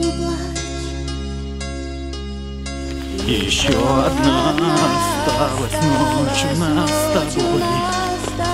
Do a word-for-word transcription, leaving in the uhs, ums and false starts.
не плачь. Еще одна осталась ночь у нас с тобой.